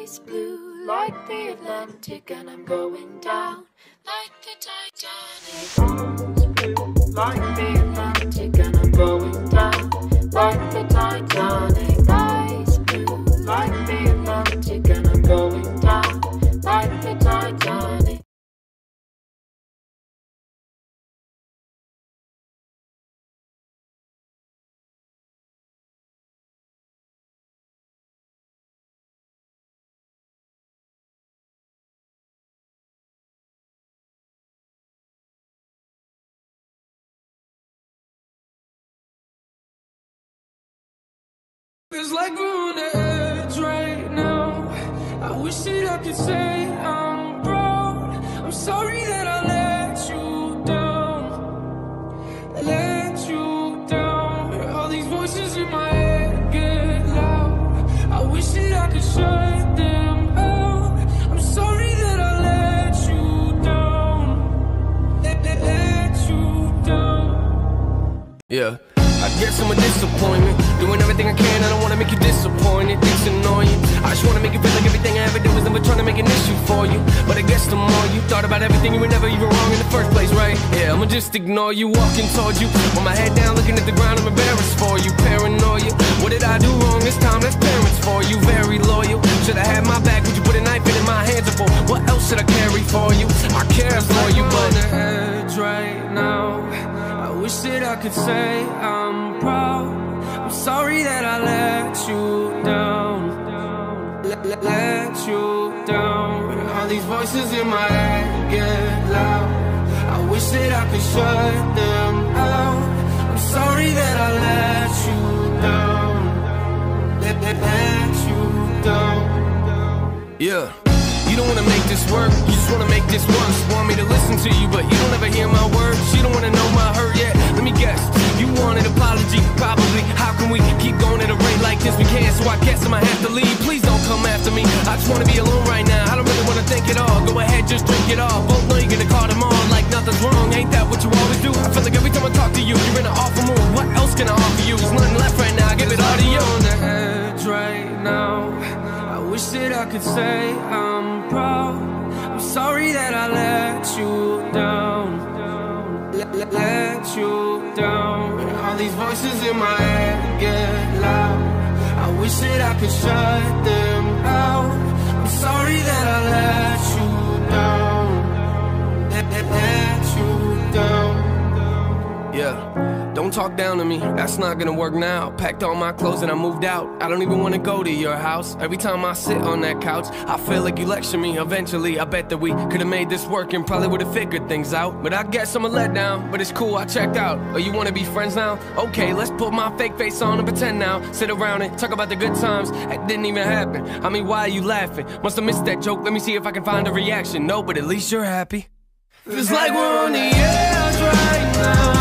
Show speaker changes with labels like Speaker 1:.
Speaker 1: eyes blue like the Atlantic, and I'm going down like the Titanic. Eyes blue like the Atlantic, and I'm going down like the Titanic. Eyes blue like the Atlantic, and I'm going down like the Titanic.
Speaker 2: It's like we're on the edge right now. I wish that I could say I'm proud. I'm sorry that I let you down. Let you down. All these voices in my head get loud. I wish that I could shut them out. I'm sorry that I let you down. Let you down.
Speaker 3: Yeah, I guess I'm a disappointment. Doing everything I can, I don't wanna make you disappointed. It's annoying. I just wanna make you feel like everything I ever did was never trying to make an issue for you. But I guess the more you thought about everything, you were never even wrong in the first place, right? Yeah, I'ma just ignore you, walking towards you with my head down, looking at the ground. I'm embarrassed for you, paranoia. What did I do wrong this time? That's parents for you, very loyal. Should I have my back? Would you put a knife in my hands? For what else should I carry for you? I care for you, but
Speaker 2: on the edge right now. I wish that I could say I'm proud. I'm sorry that I let you down. Let you down. All these voices in my head get loud. I wish that I could shut them out. I'm sorry that I let you down. Let you down.
Speaker 3: yeah. You don't wanna make this work, you just wanna make this worse. Want me to listen to you, but you don't ever hear my words. You don't wanna know my hurt yet. Let me guess, you want an apology, probably. How can we keep going at a rate like this? We can't, so I guess I'ma have to leave. Please don't come after me. I just wanna be alone right now. I don't really wanna think at all. Go ahead, just drink it all. Both know you're gonna call them on like nothing's wrong. Ain't that what you always do? I feel like every time I talk to you, you're in an awful mood. What else can I offer you? There's nothing left right now. I give it all to you.
Speaker 2: On the edge right now. I wish that I could say I'm proud. I'm sorry that I let you down. Let you down. All these voices in my head get loud. I wish that I could shut them out. I'm sorry that I let you down. Let you down.
Speaker 3: Yeah. Don't talk down to me, that's not gonna work now. Packed all my clothes and I moved out. I don't even wanna go to your house. Every time I sit on that couch, I feel like you lecture me. Eventually, I bet that we could've made this work and probably would've figured things out. But I guess I'm a letdown, but it's cool, I checked out. Oh, you wanna be friends now? Okay, let's put my fake face on and pretend now. Sit around and talk about the good times. That didn't even happen. I mean, why are you laughing? Must've missed that joke, let me see if I can find a reaction. No, but at least you're happy.
Speaker 2: Feels like we're on the edge right now.